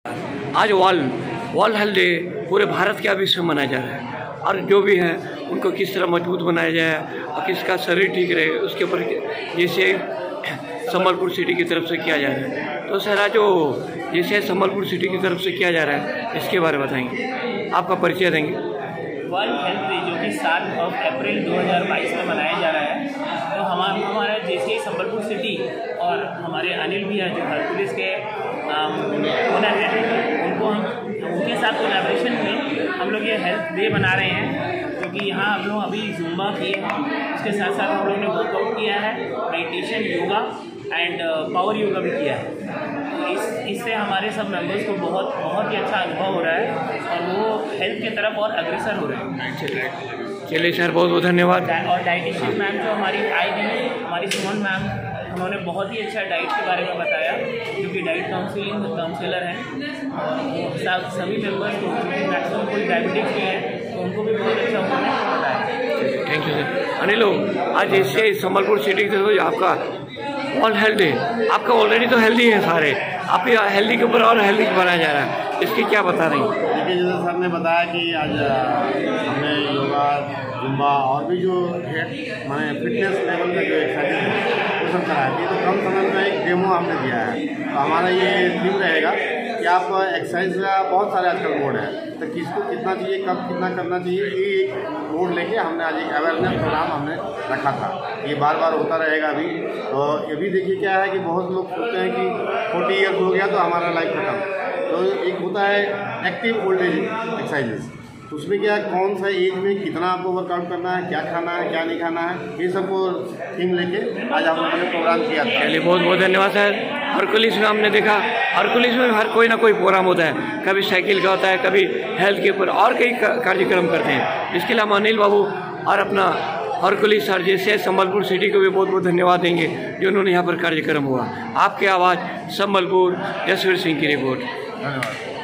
आज world health day पूरे भारत के विश्व में मनाया जा रहा है और जो भी है उनको किस तरह मजबूत बनाया जाए और किसका शरीर ठीक रहे उसके ऊपर जैसे संबलपुर सिटी की तरफ से किया जा रहा है। तो सर जो जैसे संबलपुर सिटी की तरफ से किया जा रहा है इसके बारे में बताएंगे, आपका परिचय देंगे। वर्ल्ड हेल्थ डे जो कि 7 अप्रैल 2022 में मनाया जा रहा है, तो हमारा जैसे संबलपुर सिटी और हमारे अनिल भैया जो हरकुलिस के ओनर हैं उनके साथ कोलैबोरेशन में हम लोग ये हेल्थ डे बना रहे हैं, क्योंकि यहाँ हम लोग अभी जुम्बा किए हैं, उसके साथ साथ हम लोग ने वर्कआउट किया है, meditation, yoga and power yoga भी किया है। तो इससे हमारे सब मेंबर्स को बहुत ही अच्छा अनुभव हो रहा है और वो हेल्थ की तरफ और अग्रसर हो रहे हैं। चलिए सर, बहुत बहुत धन्यवाद। और डाइटिशियन मैम जो हमारी आई थी, हमारी सुमन मैम, उन्होंने बहुत ही अच्छा डाइट के बारे में बताया, जो कि डाइट काउंसलर हैं और सभी मेंबर्स को, क्योंकि मैक्सिमम कोई डायबिटिक्स भी है तो उनको भी बहुत अच्छा उन्होंने बताया। Thank you sir. अनिल, आज जैसे संबलपुर सिटी से आपका वर्ल्ड हेल्थ डे, आपका ऑलरेडी तो हेल्दी है सारे, आप हेल्दी के ऊपर और हेल्दी बनाया जा रहा है, इसकी क्या बता रही हैं? देखिए, जैसे सर ने बताया कि आज हमने योगा, जुम्बा और भी जो माने फिटनेस लेवल का जो एक्सरसाइज है वो सब कराया है। तो कम समय में एक डेमो हमने दिया है। तो हमारा ये थीम रहेगा कि आप एक्सरसाइज का बहुत सारे आजकल मोड है, तो किसको कितना चाहिए, कब कितना करना चाहिए, ये एक मोड लेके हमने आज एक अवेयरनेस प्रोग्राम हमने रखा था। ये बार बार होता रहेगा अभी। तो ये भी देखिए क्या है कि बहुत लोग सोचते हैं कि 40 ईयर्स हो गया तो हमारा लाइफ खत्म। तो एक होता है एक्टिव ओल्ड एज एक्सरसाइजेस, तो उसमें क्या कौन सा एज में कितना आपको वर्कआउट करना है, क्या खाना है, क्या नहीं खाना है, ये सब को थीम लेके आज हम लोगों ने प्रोग्राम किया था। चलिए, बहुत बहुत धन्यवाद सर। हरकुलिस में हमने देखा, हरकुलिस में हर कोई ना कोई प्रोग्राम होता है, कभी साइकिल का होता है, कभी हेल्थ के ऊपर और कई कार्यक्रम करते हैं। इसके लिए हम अनिल बाबू और अपना हरकुलिस सर जैसे संबलपुर सिटी को भी बहुत बहुत धन्यवाद देंगे जो उन्होंने यहाँ पर कार्यक्रम हुआ। आपकी आवाज़ संबलपुर, यशवीर सिंह की रिपोर्ट। धन्यवाद।